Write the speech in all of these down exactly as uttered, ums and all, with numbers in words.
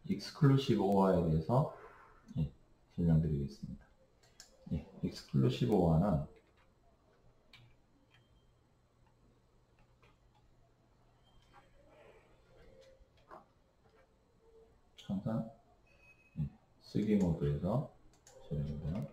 exclusive or에 대해서 예, 설명드리겠습니다. 예, exclusive or는 항상 예, 쓰기 모드에서 설명드립니다.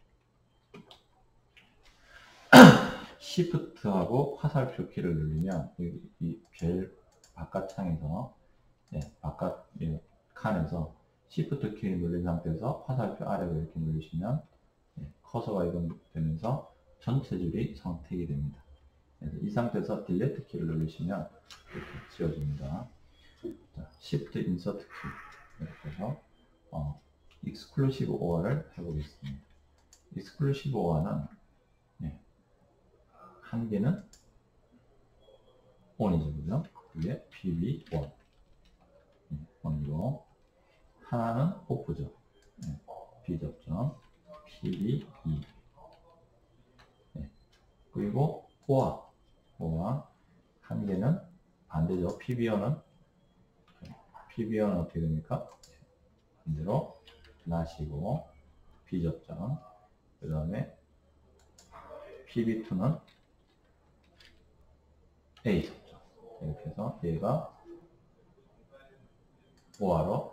Shift하고 화살표 키를 누르면 이 별 바깥 창에서 예, 바깥 예, 칸에서 Shift 키를 누른 상태에서 화살표 아래로 이렇게 누르시면 예, 커서가 이동되면서 전체 줄이 선택이 됩니다. 그래서 이 상태에서 Delete 키를 누르시면 이렇게 지워집니다. 자, Shift Insert 키 이렇게 해서 어, Exclusive or를 해보겠습니다. Exclusive or는 예, 한 개는 on이죠, 그죠? 그게 피비 원 on이고 하나는 off죠. 네, 비접점 피비 이 네, 그리고 or or 한 개는 반대죠. 피비 원은 피비 원은 어떻게 됩니까? 반대로 not이고 비접점 그 다음에 피비 투는 A 접점 이렇게 해서 얘가 or로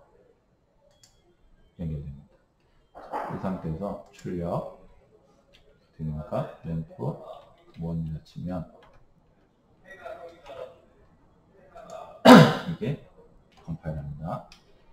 연결됩니다. 이 상태에서 출력 되니까 램프 원이라 치면 이게 컴파일합니다.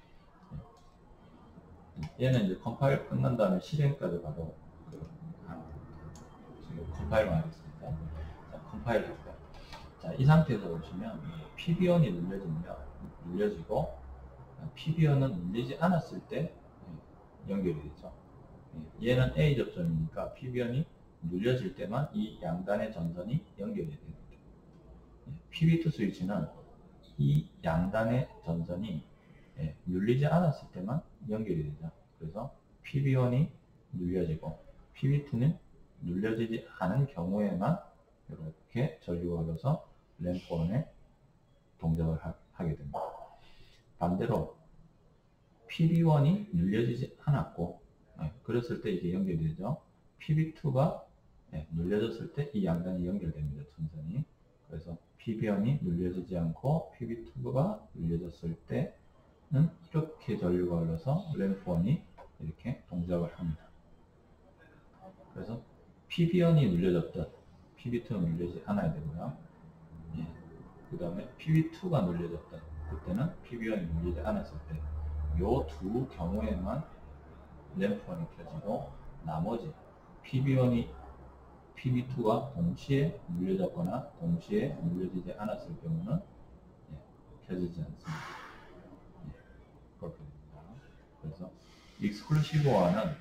얘는 이제 컴파일 끝난 다음에 실행까지 바로 그, 아, 지금 컴파일만 하겠습니다. 자, 컴파일 할까요? 자, 이 상태에서 보시면 피비 원이 눌려지면 눌려지고 피비 원은 눌리지 않았을 때 연결이 되죠. 얘는 A 접점이니까 피비 원이 눌려질 때만 이 양단의 전선이 연결이 됩니다. 피비 투 스위치는 이 양단의 전선이 눌리지 않았을 때만 연결이 되죠. 그래서 피비 원이 눌려지고 피비 투는 눌려지지 않은 경우에만 이렇게 전류가 흘러서 램프 원에 동작을 하, 하게 됩니다. 반대로 피비 원이 눌려지지 않았고 네, 그랬을 때 이게 연결이 되죠. 피비 투가 네, 눌려졌을 때 이 양단이 연결됩니다. 전선이. 그래서 피비 원이 눌려지지 않고 피비 투가 눌려졌을 때는 이렇게 전류가 흘러서 램프 원이 이렇게 동작을 합니다. 그래서 피비 원이 눌려졌던 피비 투는 눌리지 않아야 되고요. 예, 그 다음에 피비 투가 눌려졌던 그때는 피비 원이 눌리지 않았을 때 이 두 경우에만 램프 원이 켜지고 나머지 피비 원이 피비 투가 동시에 눌려졌거나 동시에 눌려지지 않았을 경우는 예, 켜지지 않습니다. 예, 그렇게 됩니다. 그래서 익스클루시브 or는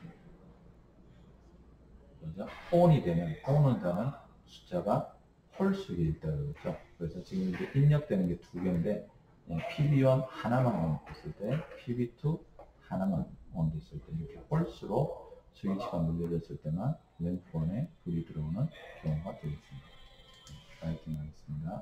그죠? on이 되면 on은 되는 숫자가 홀수에 있다고 그랬죠. 그래서 지금 이제 입력되는 게 두 개인데 예, 피비 원 하나만 온됐을 때 피비 투 하나만 온됐을 때 이렇게 홀수로 스위치가 눌려졌을 때만 램프 원에 불이 들어오는 경우가 되겠습니다. 라이팅 하겠습니다.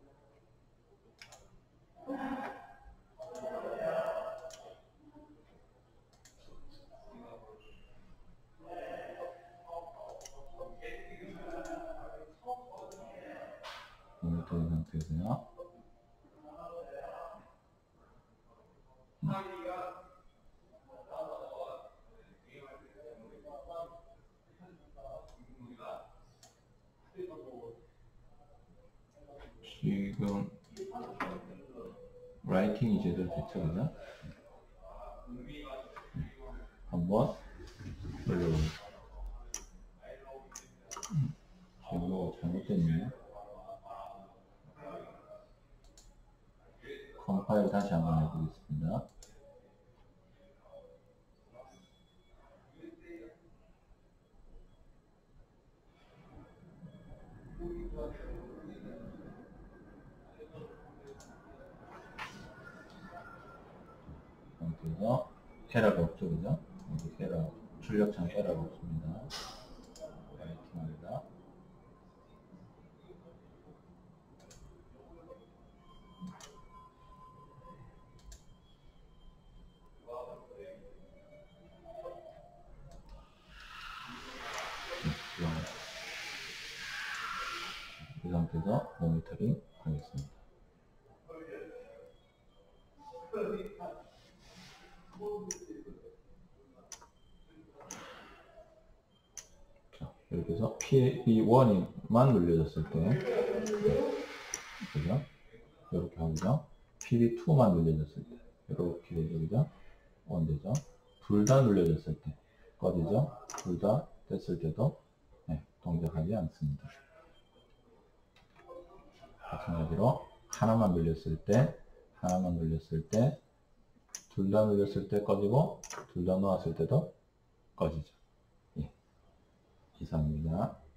모니터 이 상태에서요. 음. 지금 라이팅이 제대로 됐죠, 그죠? 한번 올려보겠습니다. 음, 지금 뭐가 잘못됐네요. 컴파일 다시 한번 해보겠습니다. 상태에서 에러가 없죠, 그죠? 여기 에러, 출력창 에러가 없습니다. 라이팅합니다. 해서 모니터링 하겠습니다. 자, 이렇게 해서 피비원이만 눌려졌을 때, 그죠? 이렇게 하고요. 피비투만 눌려졌을 때, 이렇게 되죠, 그죠? 온 되죠? 둘 다 눌려졌을 때, 꺼지죠? 둘 다 됐을 때도, 네, 동작하지 않습니다. 마찬가지로, 하나만 눌렸을 때, 하나만 눌렸을 때, 둘 다 눌렸을 때 꺼지고, 둘 다 놓았을 때도 꺼지죠. 예. 이상입니다.